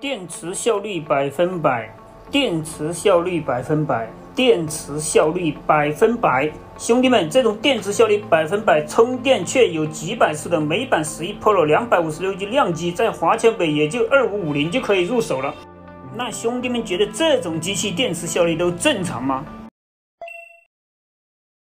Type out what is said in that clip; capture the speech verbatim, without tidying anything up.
电池效率百分百，电池效率百分百，电池效率百分百。兄弟们，这种电池效率百分百，充电却有几百次的美版十一 Pro 两百五十六 G 亮机，在华强北也就二五五零就可以入手了。那兄弟们觉得这种机器电池效率都正常吗？